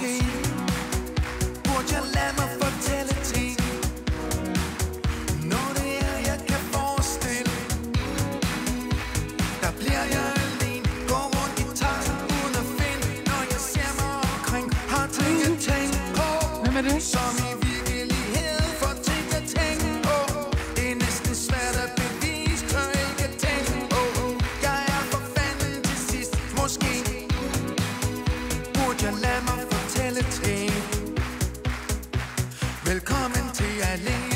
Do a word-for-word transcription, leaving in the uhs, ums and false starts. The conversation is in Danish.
Måske burde jeg lade mig fortælle ting. Når det er, jeg kan forestille, der bliver jeg alene. Går rundt i taxen uden at finde. Når jeg ser mig omkring, har ting at tænke på. Hvem er det? Som i virkelighed for ting at tænke på. Det er næsten svært at bevise, tør ikke tænke på. Jeg er for fanden til sidst. Måske burde jeg lade mig fortælle ting. Velkommen til alene.